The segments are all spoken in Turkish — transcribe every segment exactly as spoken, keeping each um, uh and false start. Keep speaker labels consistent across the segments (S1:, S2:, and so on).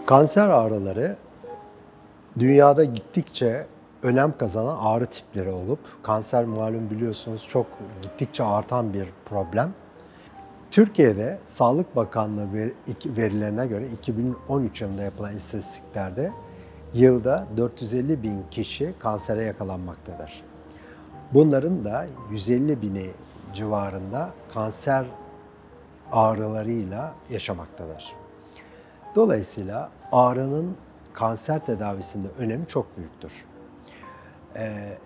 S1: Kanser ağrıları dünyada gittikçe önem kazanan ağrı tipleri olup kanser malum biliyorsunuz çok gittikçe artan bir problem. Türkiye'de Sağlık Bakanlığı ver- iki- verilerine göre iki bin on üç yılında yapılan istatistiklerde yılda dört yüz elli bin kişi kansere yakalanmaktadır. Bunların da yüz elli bini civarında kanser ağrılarıyla yaşamaktadır. Dolayısıyla ağrının kanser tedavisinde önemi çok büyüktür. Eee,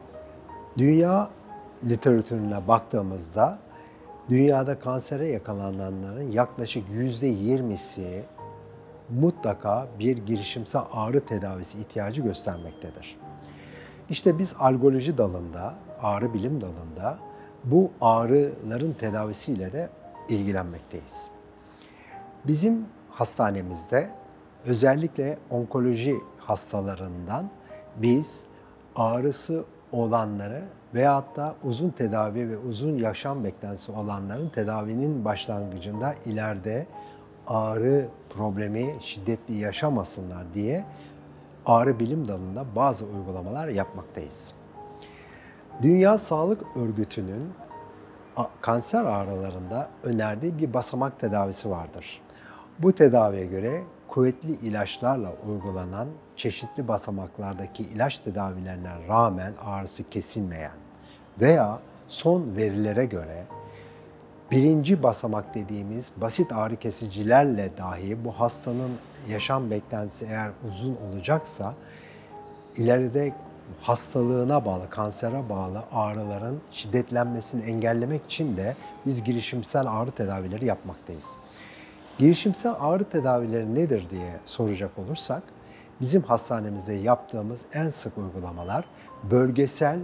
S1: Dünya literatürüne baktığımızda dünyada kansere yakalananların yaklaşık yüzde yirmisi mutlaka bir girişimsel ağrı tedavisi ihtiyacı göstermektedir. İşte biz algoloji dalında, ağrı bilim dalında bu ağrıların tedavisiyle de ilgilenmekteyiz. Bizim hastanemizde özellikle onkoloji hastalarından biz ağrısı olanları veyahut da uzun tedavi ve uzun yaşam beklentisi olanların tedavinin başlangıcında ileride ağrı problemi şiddetli yaşamasınlar diye ağrı bilim dalında bazı uygulamalar yapmaktayız. Dünya Sağlık Örgütü'nün kanser ağrılarında önerdiği bir basamak tedavisi vardır. Bu tedaviye göre kuvvetli ilaçlarla uygulanan çeşitli basamaklardaki ilaç tedavilerine rağmen ağrısı kesilmeyen veya son verilere göre birinci basamak dediğimiz basit ağrı kesicilerle dahi bu hastanın yaşam beklentisi eğer uzun olacaksa ileride hastalığına bağlı, kansere bağlı ağrıların şiddetlenmesini engellemek için de biz girişimsel ağrı tedavileri yapmaktayız. Girişimsel ağrı tedavileri nedir diye soracak olursak, bizim hastanemizde yaptığımız en sık uygulamalar bölgesel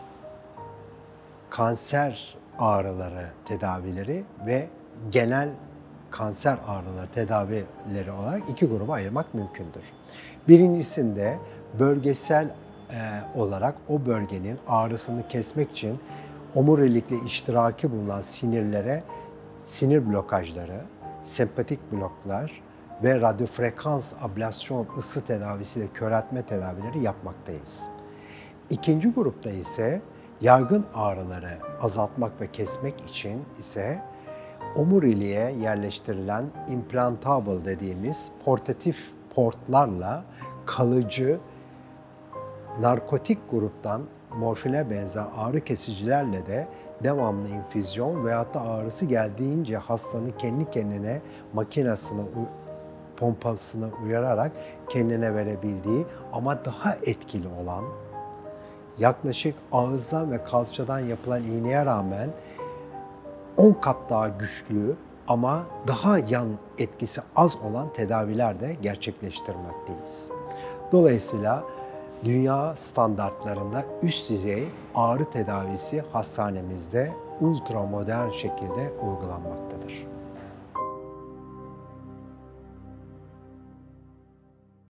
S1: kanser ağrıları tedavileri ve genel kanser ağrıları tedavileri olarak iki gruba ayırmak mümkündür. Birincisinde bölgesel e, olarak o bölgenin ağrısını kesmek için omurilikle iştiraki bulunan sinirlere sinir blokajları, sempatik bloklar ve radyofrekans ablasyon ısı tedavisiyle köreltme tedavileri yapmaktayız. İkinci grupta ise yaygın ağrıları azaltmak ve kesmek için ise omuriliğe yerleştirilen implantable dediğimiz portatif portlarla kalıcı narkotik gruptan morfine benzer ağrı kesicilerle de devamlı infüzyon veyahut da ağrısı geldiğince hastanın kendi kendine makinesine, pompasını uyararak kendine verebildiği ama daha etkili olan, yaklaşık ağızdan ve kalçadan yapılan iğneye rağmen on kat daha güçlü ama daha yan etkisi az olan tedaviler de gerçekleştirmekteyiz. Dolayısıyla dünya standartlarında üst düzey ağrı tedavisi hastanemizde ultramodern şekilde uygulanmaktadır.